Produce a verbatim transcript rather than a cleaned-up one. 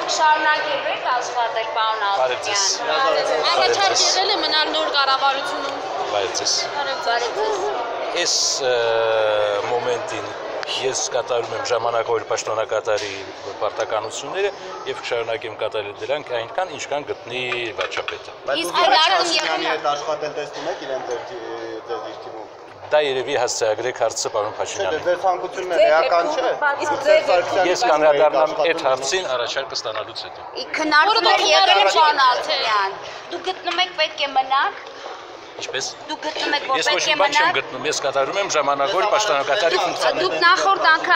Շարունակեք աշխատել, պարոն Ալթունյան։ Առաջարկ եղել է մնալ նոր կառավարությունում։ Բայց այս մոմենտին ես կատարում եմ ժամանակավոր պաշտոնակատարի պարտականությունները եւ կշարունակեմ կատարել դրանք այնքան ինչքան գտնի վարչապետը։ Իսկ Փաշինյանի հետ աշխատել տեսնում եք իրեն ձեր ձեր իր թիմում։ Դա երևի հասցեագրեք հարցը պարոն Փաշինյանին։ Ձեր ցանկությունները էական չէ։ Ես կանդրադառնամ այդ հարցին առաջարկը ստանալուց հետո։ Քննարկումներ եղել են պարոն Ալթունյան։ Դուք գտնում եք պետք է մնաք։ Ինչպես։ Դուք գտնում եք որ Ես պետք ոչ է մի բան չեմ մնաք։ գտնում, ես կատարում եմ ժամանակավոր պաշտոնակատարի ֆունկցիաները։ Դուք նախորդ անգամ